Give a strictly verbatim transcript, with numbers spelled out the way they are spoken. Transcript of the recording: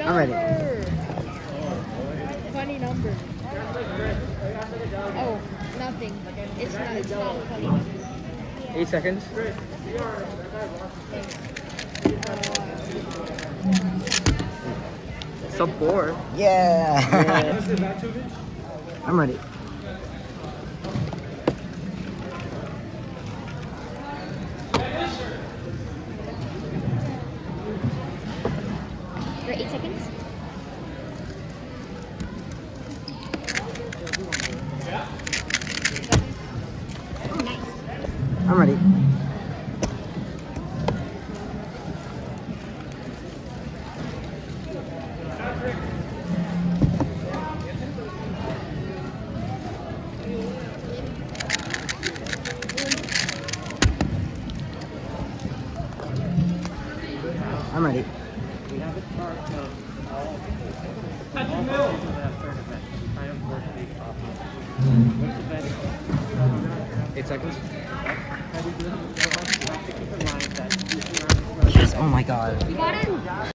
I'm ready. Funny number. Oh, nothing. It's not. It's not funny. Eight seconds. Sub four. Yeah. yeah. I'm ready. For eight seconds. Oh, nice. I'm ready. I'm ready. We have a chart of all all parties that have certain events. We try to work these off. Which event? Eight seconds. You have to keep in mind that Yes, oh my god. You got him.